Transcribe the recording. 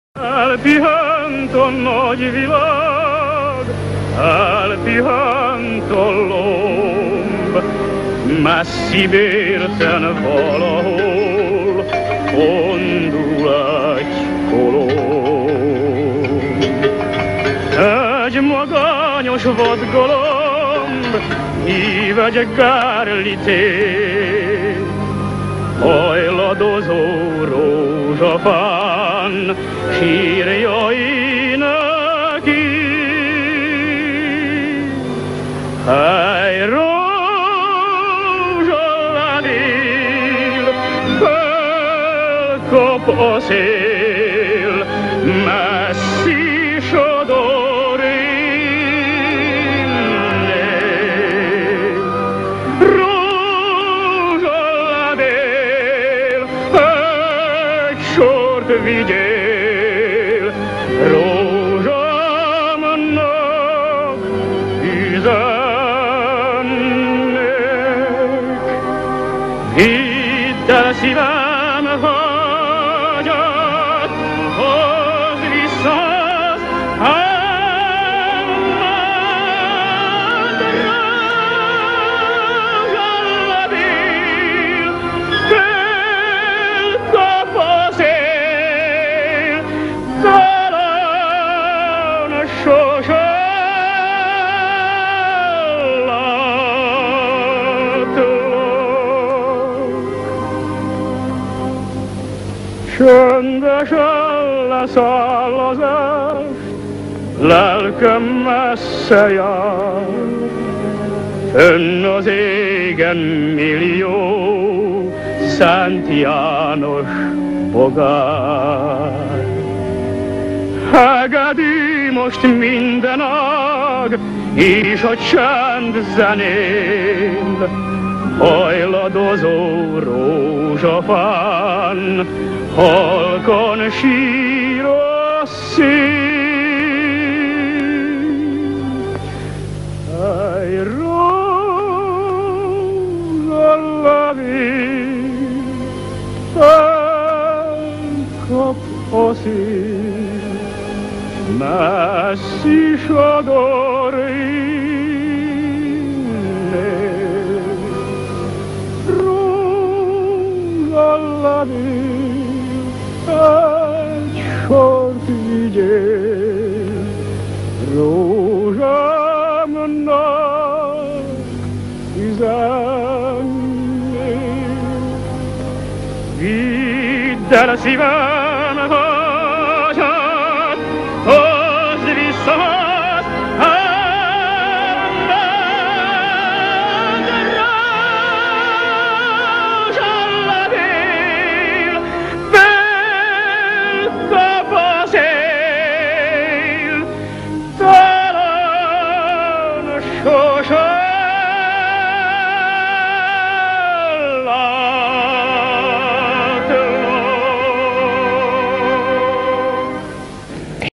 Elpihent a nagy világ, elpihent a lomb, messzib érten valahol ondul egy kolomb. Egy magányos vadgalamb hív egy gárlitét, hajladozó rózsafán sírja neki. Hely, rózsaledél, felkap a szél, messzi sodor innen. Rózsaledél, egy sort vigyél, rózsámnak üzennek. Vidd el szívem vágyat, hozd vissza az álmát. Rózsaledél, felkap a szél, talán sose csöndesen leszáll az est, lelkem messze jár. Fönn az égen millió Szent János bogár. Hegedi most minden ág, és a csend zenén, hajladozó rózsafán, halkan sír a szín. Hely, rózsaledél, felkap a szín, messzi sodor innen. Rózsaledél, egy sort vigyél, rózsámnak üzennék. Vidd el szívem